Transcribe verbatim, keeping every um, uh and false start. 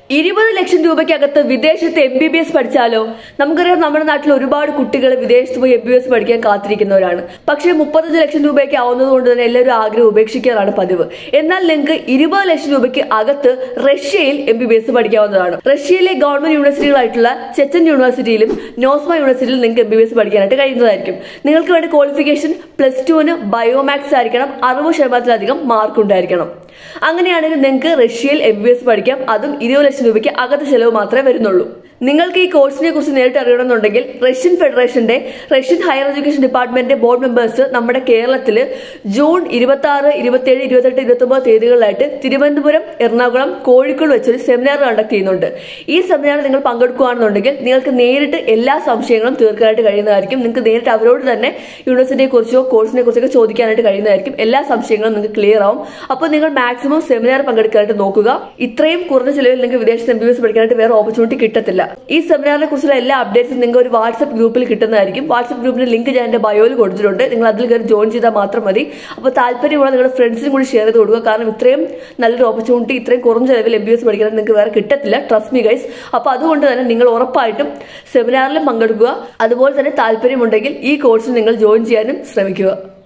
ഇരുപത് ലക്ഷം രൂപയ്ക്കകത്ത് വിദേശത്ത് എം ബി ബി എസ് പഠിച്ചാലോ? നമുക്കറിയാം നമ്മുടെ നാട്ടിൽ ഒരുപാട് കുട്ടികൾ വിദേശത്ത് പോയി എം ബി ബി എസ് പഠിക്കാൻ കാത്തിരിക്കുന്നവരാണ്. പക്ഷേ മുപ്പത്തഞ്ച് ലക്ഷം രൂപയ്ക്ക് ആവുന്നത് കൊണ്ട് തന്നെ എല്ലാവരും ആഗ്രഹം ഉപേക്ഷിക്കാറാണ് പതിവ്. എന്നാൽ നിങ്ങൾക്ക് ഇരുപത് ലക്ഷം രൂപയ്ക്ക് അകത്ത് റഷ്യയിൽ എം ബി ബി എസ് പഠിക്കാവുന്നതാണ്. റഷ്യയിലെ ഗവൺമെന്റ് യൂണിവേഴ്സിറ്റികളായിട്ടുള്ള ചെച്ചൻ യൂണിവേഴ്സിറ്റിയിലും നോസ്മ യൂണിവേഴ്സിറ്റിയിലും നിങ്ങൾക്ക് എം ബി ബി എസ് പഠിക്കാനായിട്ട് കഴിയുന്നതായിരിക്കും. നിങ്ങൾക്ക് വേണ്ട ക്വാളിഫിക്കേഷൻ പ്ലസ് ടുവിന് ബയോമാക്സ് ആയിരിക്കണം, അറുപത് ശതമാനത്തിലധികം മാർക്ക് ഉണ്ടായിരിക്കണം. അങ്ങനെയാണെങ്കിൽ നിങ്ങൾക്ക് റഷ്യയിൽ എം ബി ബി എസ് പഠിക്കാം. അതും ഇരുപത് ലക്ഷം രൂപയ്ക്ക് അകത്ത് ചെലവ് മാത്രമേ വരുന്നുള്ളൂ. നിങ്ങൾക്ക് ഈ കോഴ്സിനെ കുറിച്ച് നേരിട്ട് അറിയണമെന്നുണ്ടെങ്കിൽ റഷ്യൻ ഫെഡറേഷന്റെ റഷ്യൻ ഹയർ എഡ്യൂക്കേഷൻ ഡിപ്പാർട്ട്മെന്റിന്റെ ബോർഡ് മെമ്പേഴ്സ് നമ്മുടെ കേരളത്തിൽ ജൂൺ ഇരുപത്തി ആറ് ഇരുപത്തിയേഴ് ഇരുപത്തെട്ട് ഇരുപത്തി ഒമ്പത് തീയതികളിലായിട്ട് തിരുവനന്തപുരം, എറണാകുളം, കോഴിക്കോട് വെച്ചൊരു സെമിനാർ കണ്ടക്ട് ചെയ്യുന്നുണ്ട്. ഈ സെമിനാറിൽ നിങ്ങൾ പങ്കെടുക്കുകയാണെന്നുണ്ടെങ്കിൽ നിങ്ങൾക്ക് നേരിട്ട് എല്ലാ സംശയങ്ങളും തീർക്കാനായിട്ട് കഴിയുന്നതായിരിക്കും. നിങ്ങൾക്ക് നേരിട്ട് അവരോട് തന്നെ യൂണിവേഴ്സിറ്റിയെ കുറിച്ചോ കോഴ്സിനെ കുറിച്ചൊക്കെ ചോദിക്കാനായിട്ട് കഴിയുന്നതായിരിക്കും. എല്ലാ സംശയങ്ങളും നിങ്ങൾക്ക് ക്ലിയർ ആവും. അപ്പോൾ നിങ്ങൾ മാക്സിമം സെമിനാർ പങ്കെടുക്കാനായിട്ട് നോക്കുക. ഇത്രയും കുറഞ്ഞ ചിലവിൽ നിങ്ങൾക്ക് വിദേശത്ത് എം ബി ബി എസ് പഠിക്കാനായിട്ട് വേറെ ഓപ്പർച്യൂണിറ്റി കിട്ടത്തില്ല. ഈ സെമിനാറിനെ കുറിച്ചുള്ള എല്ലാ അപ്ഡേറ്റ്സും നിങ്ങൾക്ക് ഒരു വാട്സ്ആപ്പ് ഗ്രൂപ്പിൽ കിട്ടുന്നതായിരിക്കും. വാട്സ്ആപ്പ് ഗ്രൂപ്പിന്റെ ലിങ്ക് ഞാൻ എന്റെ ബയോയിൽ കൊടുത്തിട്ടുണ്ട്. നിങ്ങൾ അതിൽ കയറി ജോയിൻ ചെയ്താൽ മാത്രം മതി. അപ്പോൾ താല്പര്യമുള്ള നിങ്ങളുടെ ഫ്രണ്ട്സിനും കൂടി ഷെയർ ചെയ്ത് കൊടുക്കുക. കാരണം ഇത്രയും നല്ലൊരു ഓപ്പർച്യൂണിറ്റി ഇത്രയും കുറഞ്ഞ ലെവൽ എം ബി എസ് പഠിക്കാൻ നിങ്ങൾക്ക് വേറെ കിട്ടത്തില്ല. Trust me guys. അപ്പോൾ അതുകൊണ്ട് തന്നെ നിങ്ങൾ ഉറപ്പായിട്ടും സെമിനാറിലും പങ്കെടുക്കുക. അതുപോലെ തന്നെ താല്പര്യമുണ്ടെങ്കിൽ ഈ കോഴ്സിൽ നിങ്ങൾ ജോയിൻ ചെയ്യാനും ശ്രമിക്കുക.